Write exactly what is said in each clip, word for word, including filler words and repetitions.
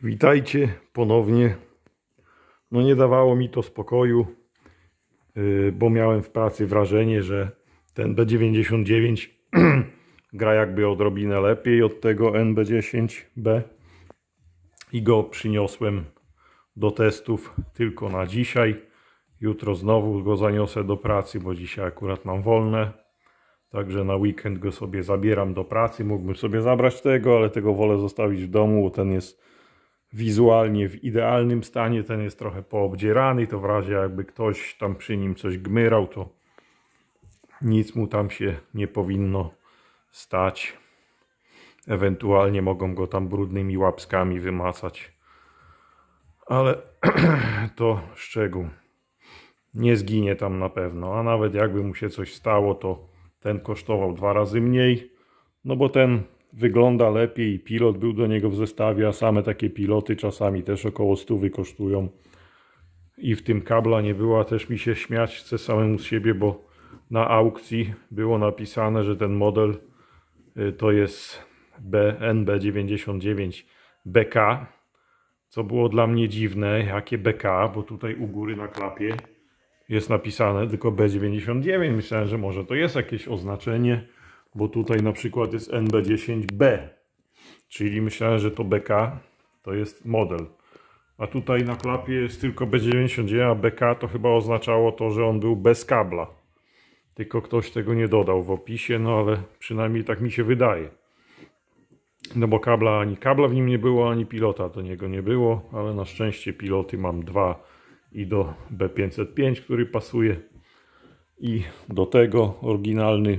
Witajcie ponownie. No nie dawało mi to spokoju, bo miałem w pracy wrażenie, że ten B dziewięćdziesiąt dziewięć gra jakby odrobinę lepiej od tego N B dziesięć B i go przyniosłem do testów tylko na dzisiaj. Jutro znowu go zaniosę do pracy, bo dzisiaj akurat mam wolne. Także na weekend go sobie zabieram do pracy. Mógłbym sobie zabrać tego, ale tego wolę zostawić w domu, bo ten jest wizualnie w idealnym stanie. Ten jest trochę poobdzierany, to w razie jakby ktoś tam przy nim coś gmyrał, to nic mu tam się nie powinno stać. Ewentualnie mogą go tam brudnymi łapskami wymacać. Ale to szczegół. Nie zginie tam na pewno, a nawet jakby mu się coś stało, to ten kosztował dwa razy mniej, no bo ten wygląda lepiej i pilot był do niego w zestawie, a same takie piloty czasami też około stówy kosztują. I w tym kabla nie było, a też mi się śmiać chce samemu z siebie, bo na aukcji było napisane, że ten model to jest N B dziewięćdziesiąt dziewięć B K, co było dla mnie dziwne, jakie B K, bo tutaj u góry na klapie jest napisane tylko B dziewięćdziesiąt dziewięć. Myślałem, że może to jest jakieś oznaczenie, bo tutaj na przykład jest N B dziesięć B, czyli myślałem, że to B K to jest model, a tutaj na klapie jest tylko B dziewięćdziesiąt dziewięć, a B K to chyba oznaczało to, że on był bez kabla, tylko ktoś tego nie dodał w opisie, no ale przynajmniej tak mi się wydaje, no bo kabla, ani kabla w nim nie było, ani pilota do niego nie było, ale na szczęście piloty mam dwa i do B pięćset pięć, który pasuje, i do tego oryginalny.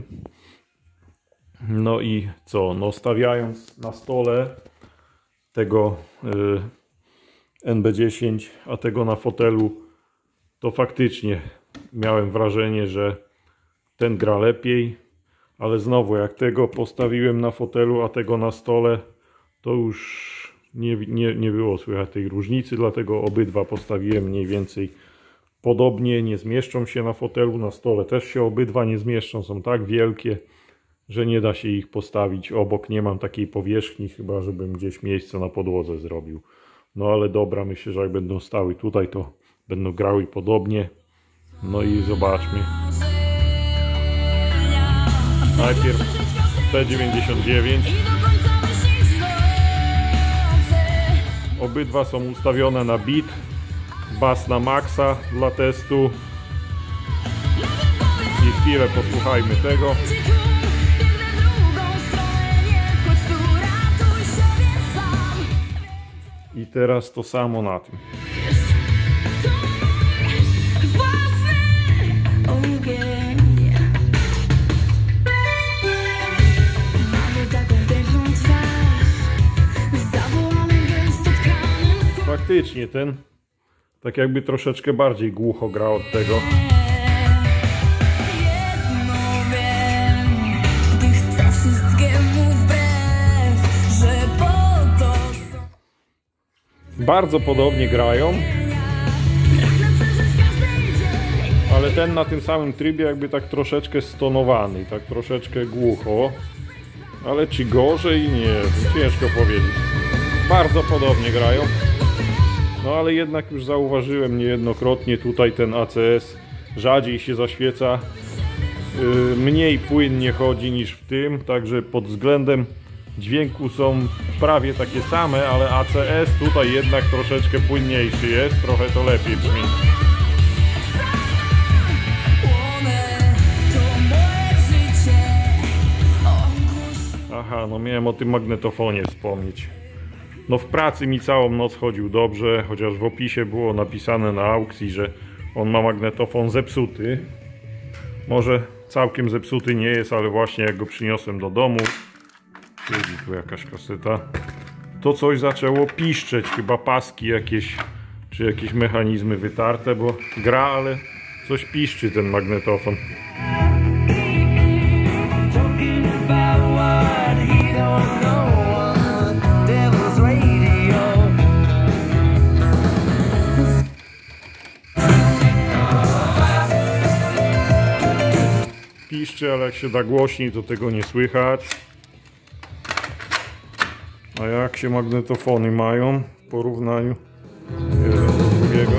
No i co? No stawiając na stole tego y, N B dziesięć, a tego na fotelu, to faktycznie miałem wrażenie, że ten gra lepiej, ale znowu jak tego postawiłem na fotelu, a tego na stole, to już nie, nie, nie było słychać tej różnicy, dlatego obydwa postawiłem mniej więcej podobnie. Nie zmieszczą się na fotelu, na stole też się obydwa nie zmieszczą, są tak wielkie, że nie da się ich postawić obok. Nie mam takiej powierzchni, chyba żebym gdzieś miejsce na podłodze zrobił. No ale dobra, myślę, że jak będą stały tutaj, to będą grały podobnie. No i zobaczmy. Najpierw B dziewięćdziesiąt dziewięć. Obydwa są ustawione na bit, bas na maksa dla testu. I chwilę posłuchajmy tego. I teraz to samo na tym. Faktycznie ten tak jakby troszeczkę bardziej głucho gra od tego. Bardzo podobnie grają, ale ten na tym samym trybie jakby tak troszeczkę stonowany, tak troszeczkę głucho, ale czy gorzej? Nie, ciężko powiedzieć. Bardzo podobnie grają. No ale jednak już zauważyłem niejednokrotnie, tutaj ten A C S rzadziej się zaświeca, yy, mniej płynnie chodzi niż w tym, także pod względem dźwięku są prawie takie same, ale A C S tutaj jednak troszeczkę płynniejszy jest, trochę to lepiej brzmi. Aha, no miałem o tym magnetofonie wspomnieć. No w pracy mi całą noc chodził dobrze, chociaż w opisie było napisane na aukcji, że on ma magnetofon zepsuty. Może całkiem zepsuty nie jest, ale właśnie jak go przyniosłem do domu, jest tu jakaś kaseta, to coś zaczęło piszczeć, chyba paski jakieś, czy jakieś mechanizmy wytarte, bo gra, ale coś piszczy ten magnetofon. Piszczy, ale jak się da głośniej, to tego nie słychać. A jak się magnetofony mają, w porównaniu jeden do drugiego.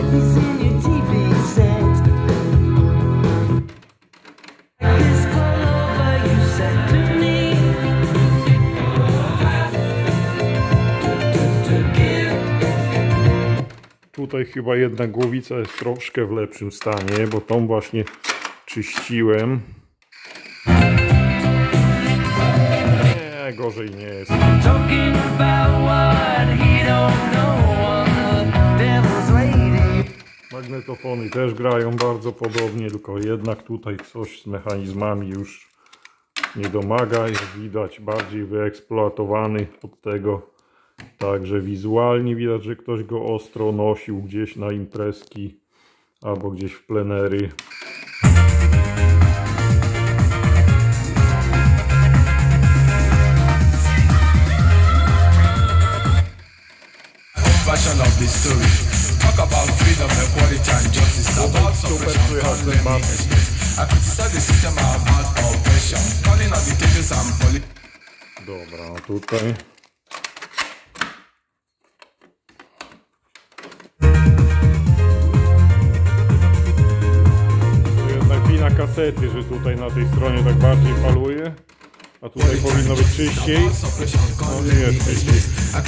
Tutaj chyba jedna głowica jest troszkę w lepszym stanie, bo tą właśnie czyściłem. Nie, gorzej nie jest. Magnetofony też grają bardzo podobnie, tylko jednak tutaj coś z mechanizmami już nie domaga. Jak widać, bardziej wyeksploatowany od tego. Także wizualnie widać, że ktoś go ostro nosił gdzieś na imprezki albo gdzieś w plenery. Dobra, no tutaj kasety, że tutaj na tej stronie tak bardziej faluje, a tutaj powinno być czyściej. No nie jest czyściej.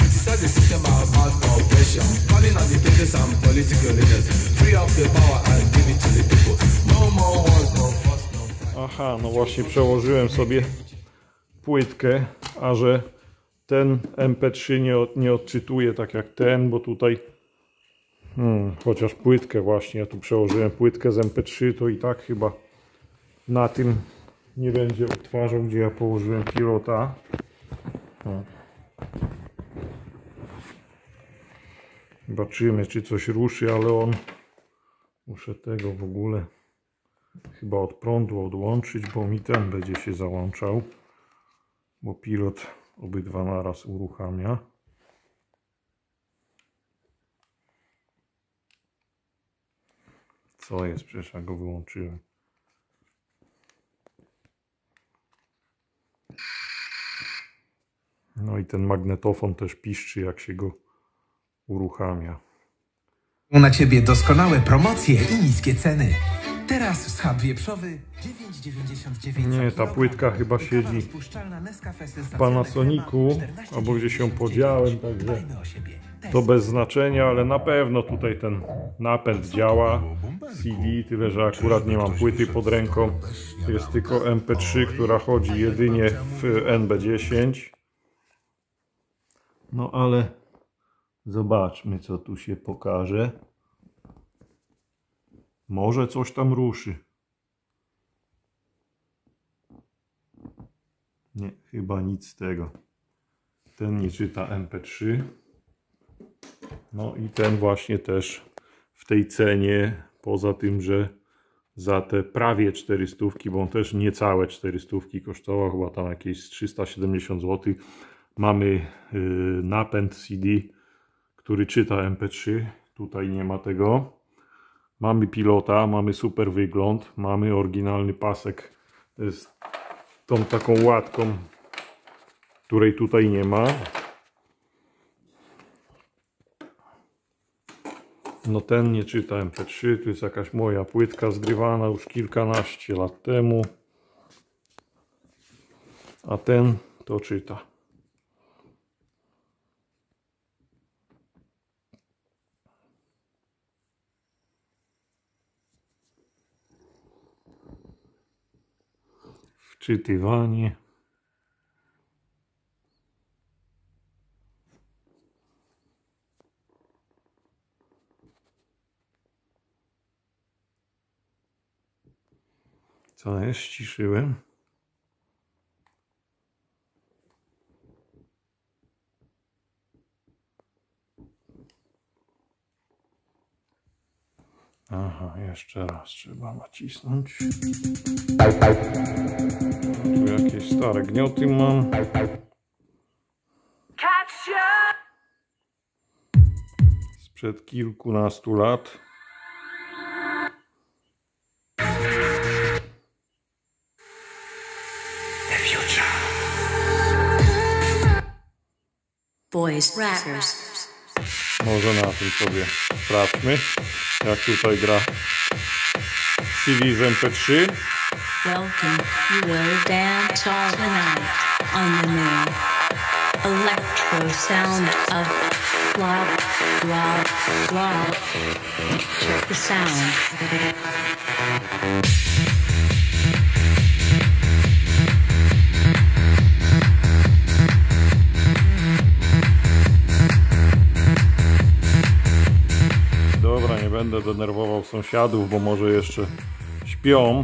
Aha, no właśnie przełożyłem sobie płytkę, a że ten M P trzy nie, od, nie odczytuje tak jak ten, bo tutaj hmm, chociaż płytkę właśnie, ja tu przełożyłem płytkę z M P trzy, to i tak chyba na tym nie będzie odtwarzał, gdzie ja położyłem pilota. O. Zobaczymy, czy coś ruszy, ale on... Muszę tego w ogóle chyba od prądu odłączyć, bo mi ten będzie się załączał. Bo pilot obydwa naraz uruchamia. Co jest? Przecież ja go wyłączyłem. No i ten magnetofon też piszczy, jak się go uruchamia. Na ciebie doskonałe promocje i niskie ceny. Teraz schab wieprzowy dziewięć dziewięćdziesiąt dziewięć. Nie, ta płytka chyba siedzi w Panasonicu, albo gdzieś ją podziałem, także to bez znaczenia, ale na pewno tutaj ten napęd działa. C D, tyle że akurat nie mam płyty pod ręką. Jest tylko M P trzy, która chodzi jedynie w N B dziesięć. No ale zobaczmy, co tu się pokaże. Może coś tam ruszy. Nie, chyba nic z tego. Ten nie czyta M P trzy. No i ten właśnie też w tej cenie, poza tym, że za te prawie czterysta, bo on też niecałe czterysta kosztował, chyba tam jakieś trzysta siedemdziesiąt złotych. Mamy yy, napęd C D, który czyta M P trzy. Tutaj nie ma tego. Mamy pilota, mamy super wygląd, mamy oryginalny pasek z tą taką łatką, której tutaj nie ma. No ten nie czyta M P trzy, to jest jakaś moja płytka zgrywana już kilkanaście lat temu. A ten to czyta. Wczytywanie. Co jest? Ściszyłem. Aha, jeszcze raz trzeba nacisnąć. Tu jakieś stare gnioty mam. Sprzed kilkunastu lat. Boys Rackers. Może na tym sobie sprawdźmy, jak tutaj gra C D z M P trzy. Welcome, you will dance all the night on the new electro sound of Blob, Blob, Blob. Check the sound. Dobra, nie będę denerwował sąsiadów, bo może jeszcze śpią.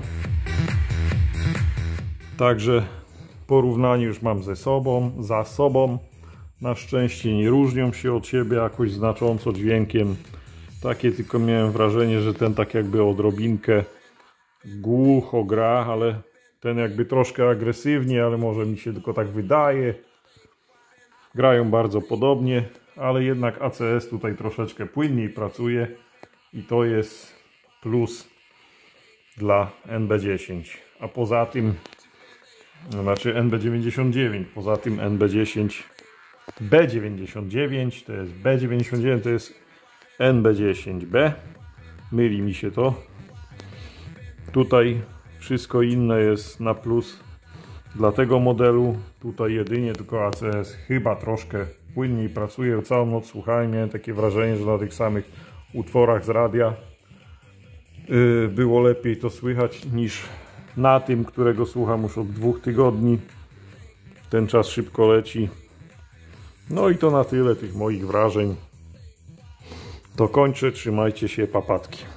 Także porównanie już mam ze sobą, za sobą. Na szczęście nie różnią się od siebie jakoś znacząco dźwiękiem. Takie tylko miałem wrażenie, że ten tak jakby odrobinkę głucho gra, ale ten jakby troszkę agresywnie, ale może mi się tylko tak wydaje. Grają bardzo podobnie, ale jednak A C S tutaj troszeczkę płynniej pracuje i to jest plus dla N B dziesięć. A poza tym, znaczy N B dziewięćdziesiąt dziewięć, poza tym N B dziesięć B dziewięćdziesiąt dziewięć, to jest B dziewięćdziesiąt dziewięć, to jest N B dziesięć B. Myli mi się to. Tutaj wszystko inne jest na plus dla tego modelu. Tutaj jedynie tylko A C S chyba troszkę płynniej pracuje. Całą noc słuchałem, miałem takie wrażenie, że na tych samych utworach z radia yy, było lepiej to słychać niż na tym, którego słucham już od dwóch tygodni. Ten czas szybko leci. No i to na tyle tych moich wrażeń. To kończę. Trzymajcie się, papatki.